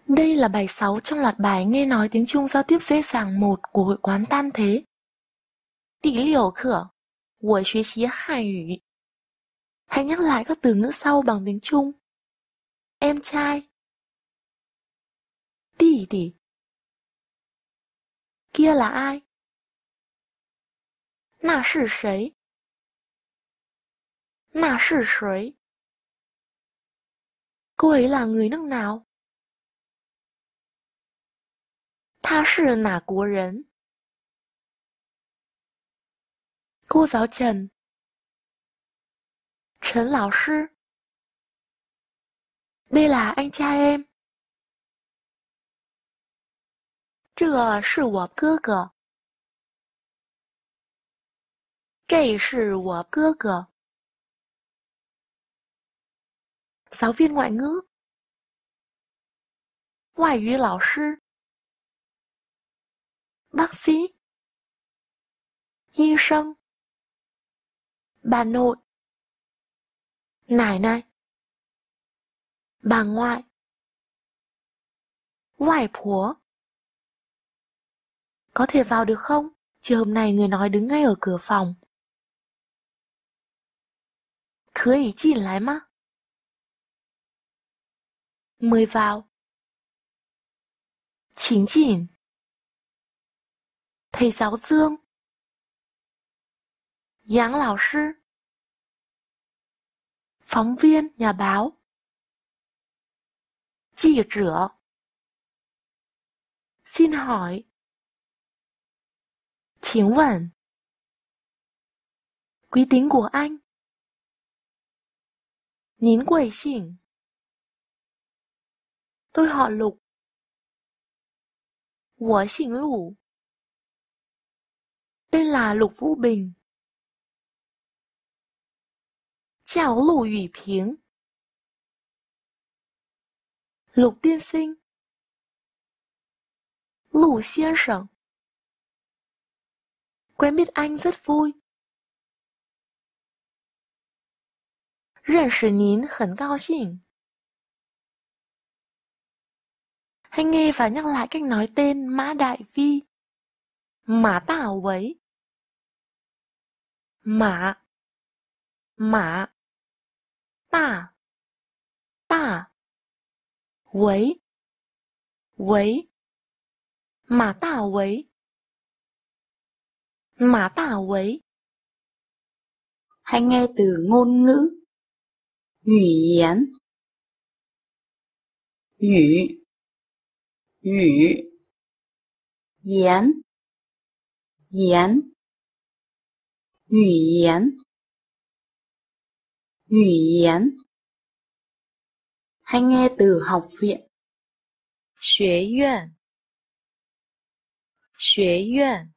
Đây là bài 6 trong loạt bài nghe nói tiếng Trung giao tiếp dễ dàng 1 của Hội quán Tam Thế. 第6课，我学习汉语。Hãy nhắc lại các từ ngữ sau bằng tiếng Trung. Em trai, 弟弟. Kia là ai? 那是谁？那是谁？ Cô ấy là người nước nào? 他是哪国人? Cô giáo Trần, Trần lão sư. Đây là anh trai em. 这是我哥哥。这是我哥哥。giáo viên ngoại ngữ, 外语老师。bác sĩ, 医生。bà nội, 奶奶。bà ngoại, 外婆。Có thể vào được không? Chiều hôm nay người nói đứng ngay ở cửa phòng. 可以进来吗? Mời vào. 请进. Thầy giáo Dương, Giáng lão sư. Phóng viên, nhà báo. 记者. Xin hỏi. 请问. Quý tính của anh. 您贵姓? Tôi họ Lục. 我姓陆. Tên là Lục Vũ Bình. 叫陆雨平. Lục tiên sinh. Lục先生. Quen biết anh rất vui. 认识您很高兴. Hãy nghe và nhắc lại cách nói tên Mã Đại Vi. Mã Tạ Quấy. Mã, Mã, Tạ, Tạ, Quấy, Quấy. Mã Tạ Quấy. Mã Tạ Quấy. Hãy nghe từ ngôn ngữ. 语言 语 语 言 言 语言 语言. Hãy nghe từ học viện. 学院学院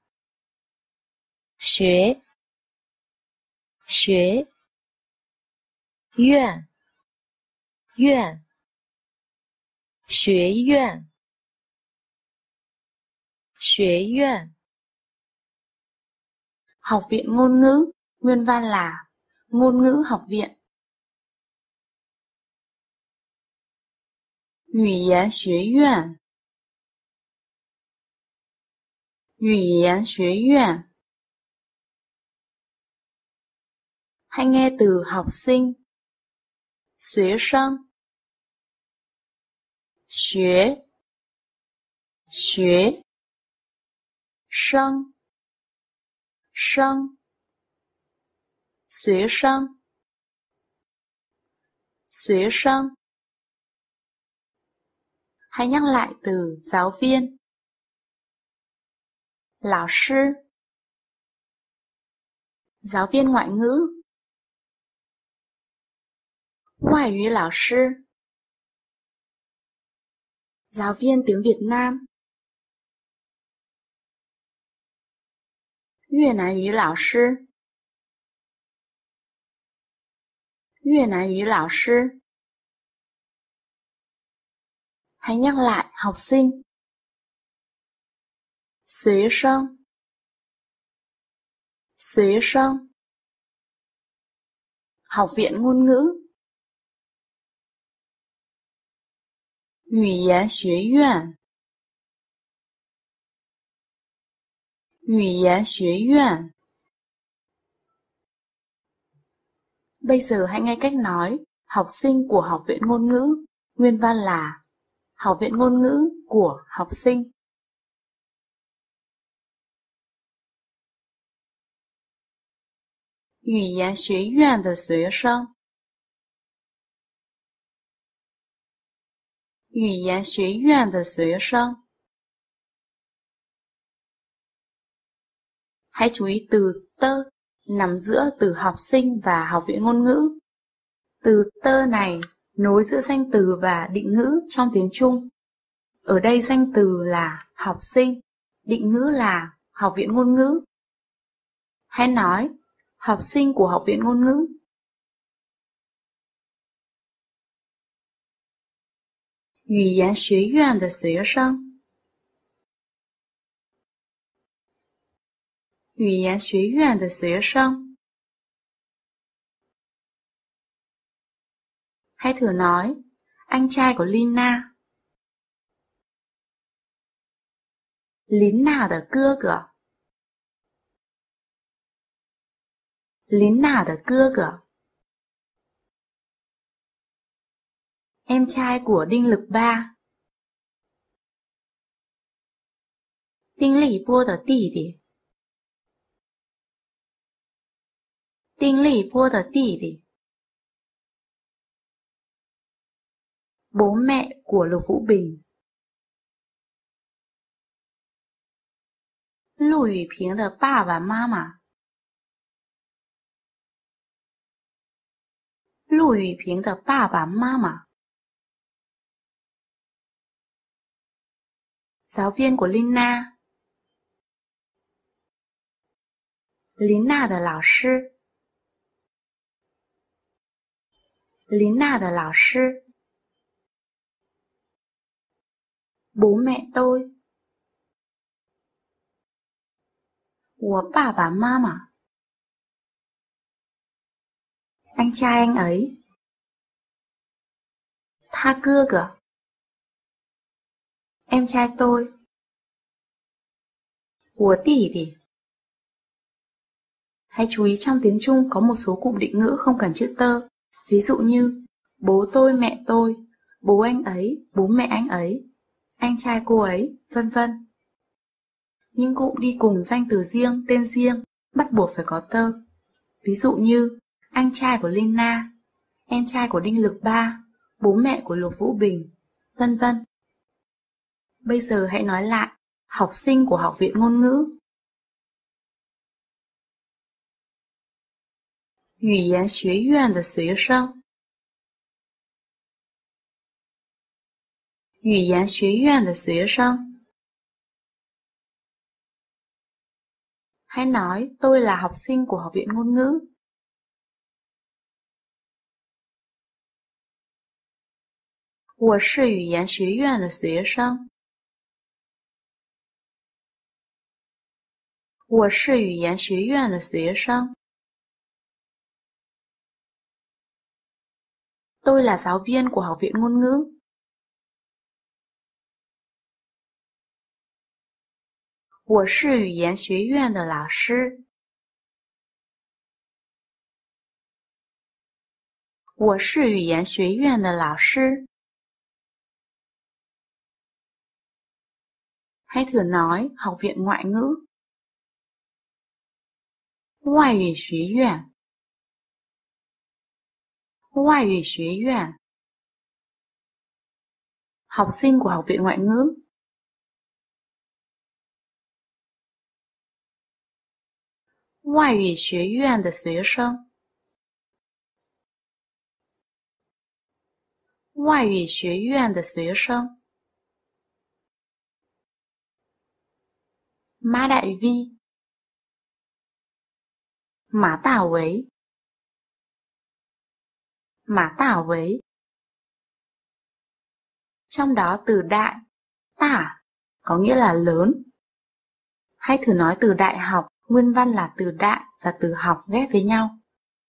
学学院院学院学院. Học viện ngôn ngữ, nguyên văn là ngôn ngữ học viện. 语言学院语言学院. Hãy nghe từ học sinh. 学生学学生生学生学生. Hãy nhắc lại từ giáo viên. 老师 giáo viên ngoại ngữ. 外语老师 giáo viên tiếng Việt Nam. 越南语老师越南语老师. Hãy nhắc lại học sinh. 学生学生 học viện ngôn ngữ. 语言学院，语言学院. Bây giờ hãy nghe cách nói học sinh của học viện ngôn ngữ. Nguyên văn là học viện ngôn ngữ của học sinh. 语言学院的学生，语言学院的学生. Hãy chú ý từ tơ nằm giữa từ học sinh và học viện ngôn ngữ. Từ tơ này nối giữa danh từ và định ngữ trong tiếng Trung. Ở đây danh từ là học sinh, định ngữ là học viện ngôn ngữ. Hãy nói học sinh của học viện ngôn ngữ. 语言学院的学生，语言学院的学生. Hãy thử nói anh trai của Lina. Lina的哥哥， Lina的哥哥. Em trai của Đinh Lực Ba. 丁立波的弟弟，丁立波的弟弟. Bố mẹ của Lục Vũ Bình. 陆羽平的爸爸妈妈，陆羽平的爸爸妈妈. Giáo viên của Lina. Lina 的老师， Lina 的老师. Bố mẹ tôi. 我爸爸妈妈. Anh trai anh ấy. 他哥哥. Em trai tôi. 我弟弟. Hãy chú ý trong tiếng Trung có một số cụm định ngữ không cần chữ tơ. Ví dụ như bố tôi, mẹ tôi, bố anh ấy, bố mẹ anh ấy, anh trai cô ấy, vân vân. Những cụm đi cùng danh từ riêng, tên riêng bắt buộc phải có tơ. Ví dụ như anh trai của Lina, em trai của Đinh Lực Ba, bố mẹ của Lục Vũ Bình, vân vân. Bây giờ hãy nói lại học sinh của học viện ngôn ngữ. 语言学院的学生，语言学院的学生. Hãy nói tôi là học sinh của học viện ngôn ngữ. 我是语言学院的学生，我是语言学院的学生. Tôi là giáo viên của học viện ngôn ngữ. 我是语言学院的老师，我是语言学院的老师. Hãy thử nói học viện ngoại ngữ. 外语学院，外语学院. Học sinh của học viện ngoại ngữ. 外语学院的学生，外语学院的学生. Mã Đại Vi, Mã Đại Vấy, Mã Đại Vấy. Trong đó từ đại, tả có nghĩa là lớn. Hãy thử nói từ đại học, nguyên văn là từ đại và từ học ghép với nhau.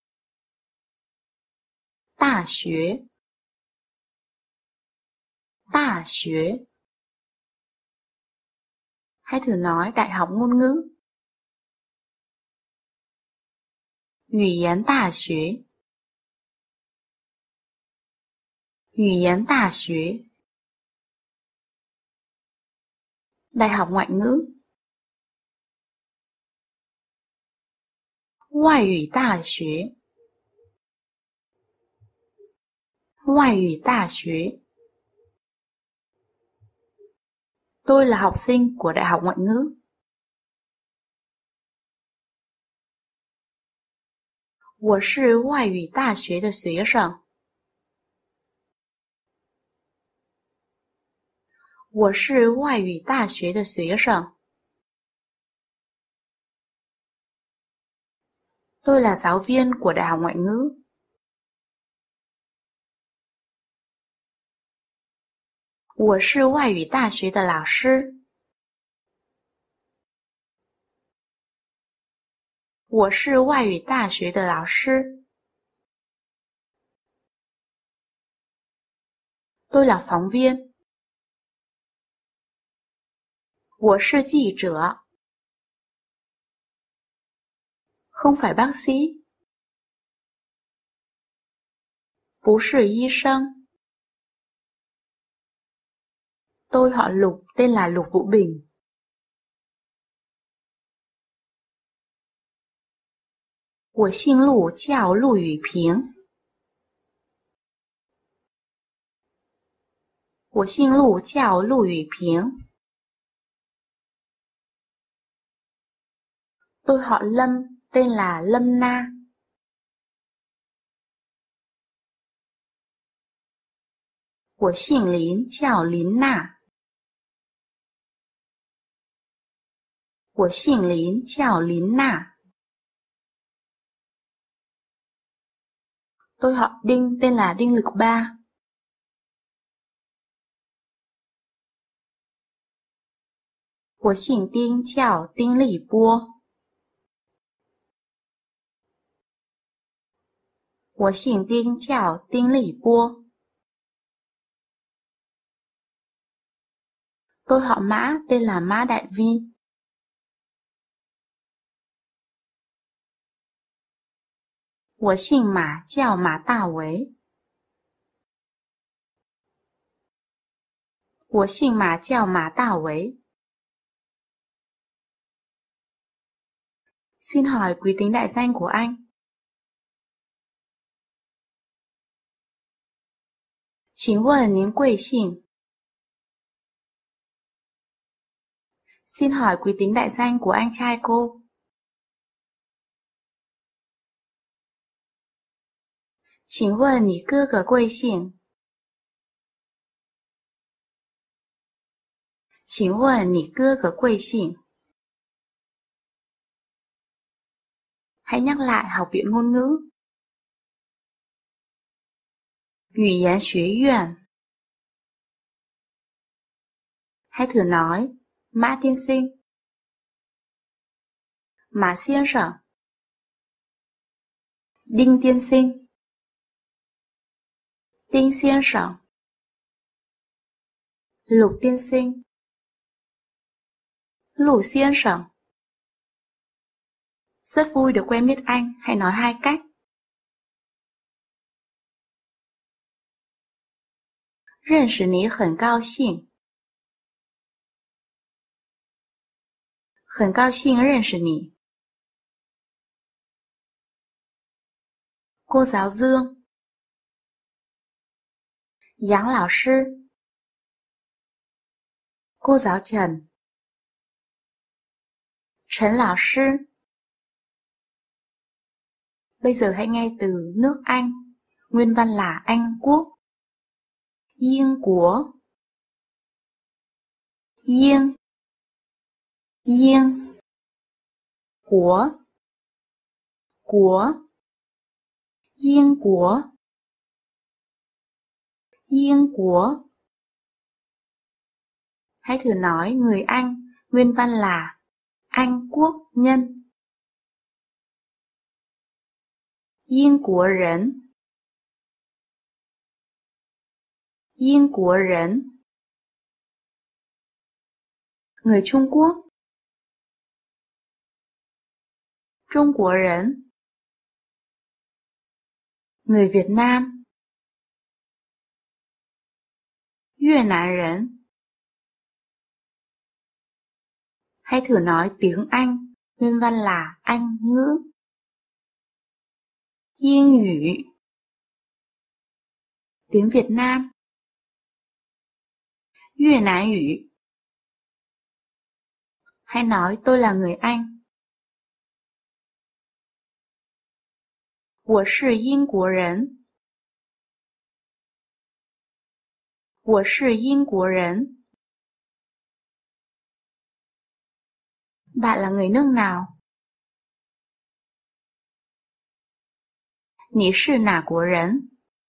大学， 大学. Hãy thử nói đại học ngôn ngữ. 语言大学. 语言大学. Đại học ngoại ngữ. 外语大学. 外语大学. Tôi là học sinh của Đại học Ngoại ngữ. 我是外语大学的学生. 我是外语大学的学生. Tôi là giáo viên của Đại học Ngoại ngữ. 我是外语大学的老师. 我是外语大学的老师. Tôi là phóng viên. 我是记者. Không phải bác sĩ. 不是医生. Tôi họ Lục, tên là Lục Vũ Bình. 我姓陆，叫陆雨平。我姓陆，叫陆雨平。Tôi họ Lâm, tên là Lâm Na. 我姓林，叫林娜。我姓林，叫林娜。Tôi họ Đinh, tên là Đinh Lực Ba. 我姓丁，叫丁立波。我姓丁，叫丁立波。Tôi họ Mã, tên là Mã Đại Vi. 我姓马，叫马大为。我姓马，叫马大为. Xin hỏi quý tính đại danh của anh. 请问您贵姓? Xin hỏi quý tính đại danh của anh trai cô. 请问你哥哥贵姓? 请问你哥哥贵姓? Hãy nhắc lại học viện ngôn ngữ. 语言学院. Hãy thử nói Mã tiên sinh. Mã先生. Đinh tiên sinh. Đinh 先生. Lục tiên sinh. Lục 先生. Rất vui được quen biết anh, hãy nói hai cách. 认识你很高兴. 很高兴认识你. Cô giáo Dương. Giáng lão sư. Cô giáo Trần. Trần lão sư. Bây giờ hãy nghe từ nước Anh. Nguyên văn là Anh Quốc. Yên của. Yên. Yên. Của. Của. Yên của. Yên của. Hãy thử nói người Anh. Nguyên văn là Anh quốc nhân. Yên của人. Yên của 人. Người Trung Quốc. Trung Quốc人. Người Việt Nam. Việt Nam人. Hãy thử nói tiếng Anh, nguyên văn là Anh ngữ. Yên ngữ. Tiếng Việt Nam. Việt Nam ngữ. Hãy nói tôi là người Anh. 我是英国人。我是英国人。Bạn là người nước nào? 你是哪国人?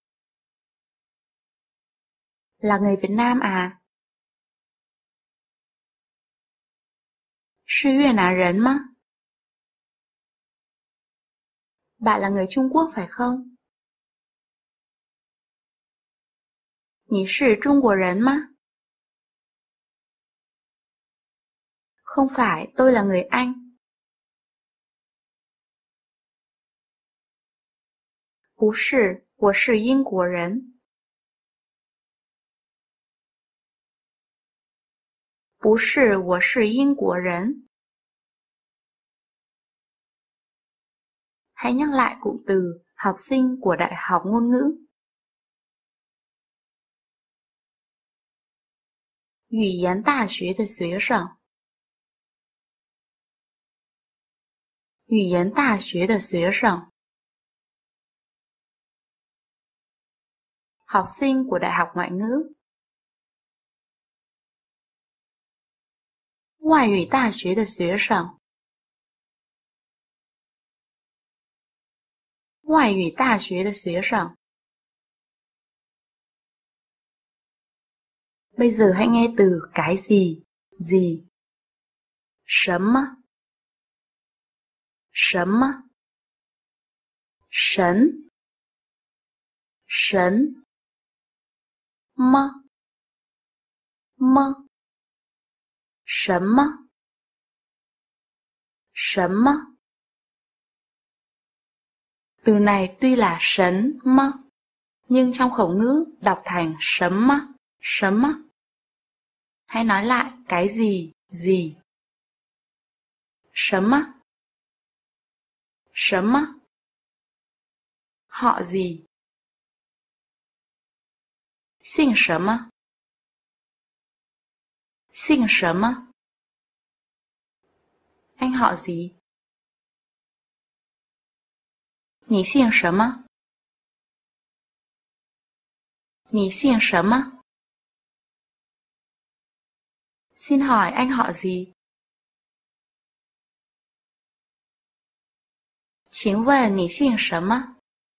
Là người Việt Nam à? 是越南人吗? Bạn là người Trung Quốc phải không? 你是中国人吗? Không phải, tôi là người Anh. 不是，我是英国人。不是，我是英国人。Hãy nhắc lại cụm từ học sinh của Đại học Ngôn ngữ. 语言大学的学生。语言大学的学生。Học sinh của Đại học Ngoại ngữ. 外语大学的学生。外语大学的学生。Bây giờ hãy nghe từ cái gì, gì. 什么？什么？神？神？么？么？什么？什么？Từ này tuy là sấn mơ, nhưng trong khẩu ngữ đọc thành sấm mơ, sấm mơ. Hãy nói lại cái gì, gì. Sấm mơ. Sấm mơ. Họ gì.姓什么?姓什么? Anh họ gì? 你姓什么? 你姓什么? Xin hỏi anh họ gì? 请问你姓什么?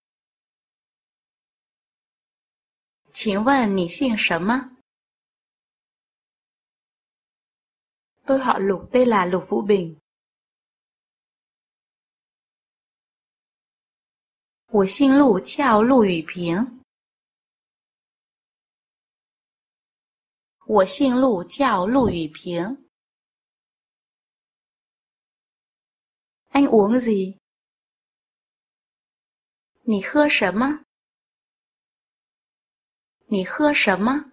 请问你姓什么? Tôi họ Lục, tên là Lục Vũ Bình. 我姓陆，叫陆雨平。我姓陆，叫陆雨平。Anh uống gì? 你喝什么？你喝什么？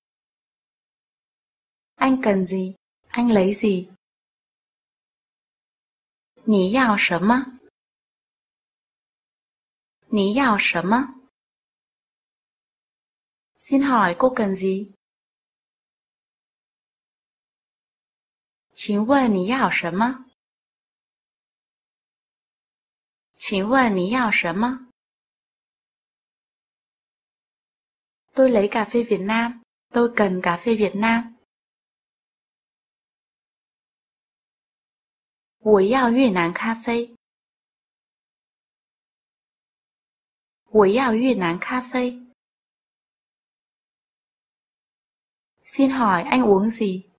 Anh cần gì? Anh lấy gì? 你要什么？你要什么？ Xin hỏi cô cần gì? 请问你要什么？请问你要什么？ Tôi lấy cà phê Việt Nam. Tôi cần cà phê Việt Nam. 我要越南咖啡。我要越南咖啡。Xin hỏi anh uống gì?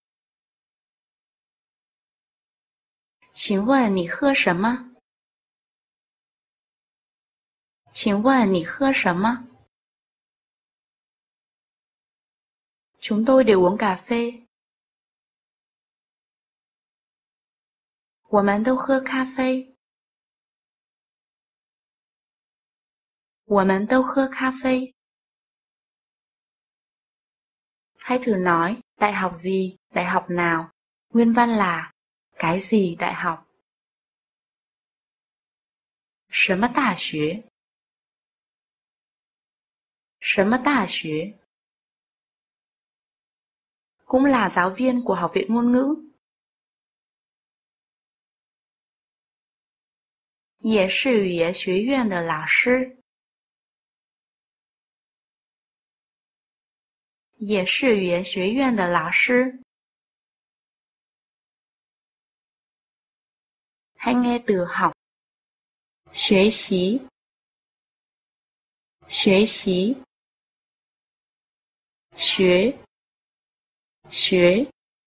请问你喝什么？请问你喝什么？ Chúng tôi đều uống cà phê. 我们都喝咖啡。我们都喝咖啡。Hãy thử nói đại học gì, đại học nào. Nguyên văn là cái gì đại học. 什么大学？什么大学？ Cũng là giáo viên của Học viện Ngôn ngữ. 也是语言学院的老师。也是语言学院的老师。Hãy nghe từ học. 学习，学习，学，学，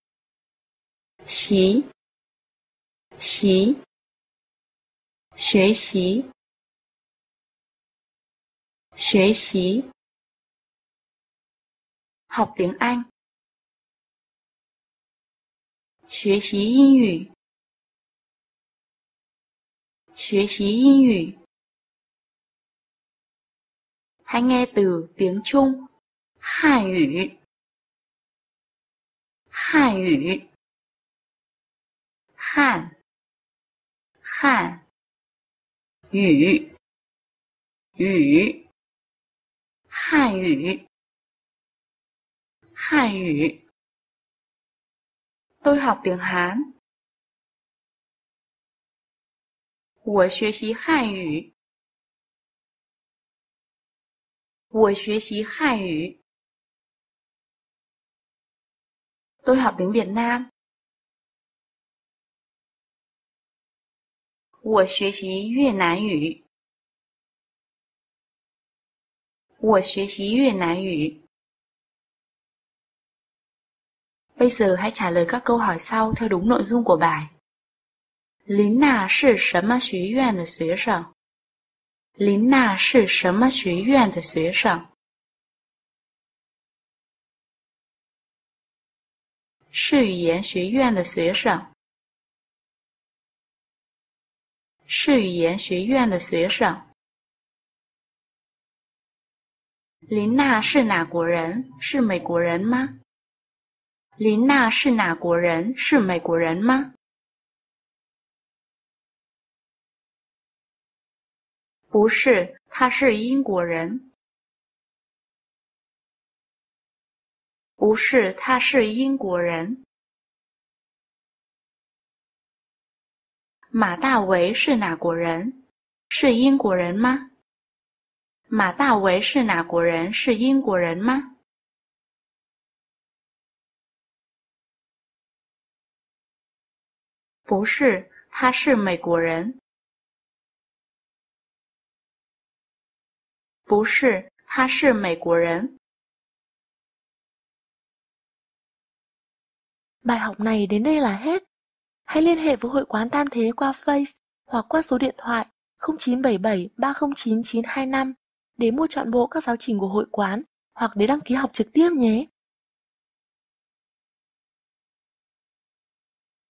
习，习，学习，学习。Học tiếng Anh. 学习英语。学习英语。Hãy nghe từ tiếng Trung. 汉语，汉语，汉，汉，语，语，汉语，汉语。Tôi học tiếng Hán. 我学习汉语。我学习汉语。Tôi học tiếng Việt Nam. 我学习越南语。我学习越南语。Bây giờ hãy trả lời các câu hỏi sau theo đúng nội dung của bài. 林娜是什么学院的学生？林娜是什么学院的学生？是语言学院的学生。是语言学院的学生。林娜是哪国人？是美国人吗？林娜是哪国人？是美国人吗？不是，他是英国人。不是，他是英国人。马大为是哪国人？是英国人吗？马大为是哪国人？是英国人吗？不是，他是美国人。不是，他是美国人。 Bài học này đến đây là hết. Hãy liên hệ với Hội quán Tam Thế qua Face hoặc qua số điện thoại 0977 309 925 để mua trọn bộ các giáo trình của hội quán hoặc để đăng ký học trực tiếp nhé.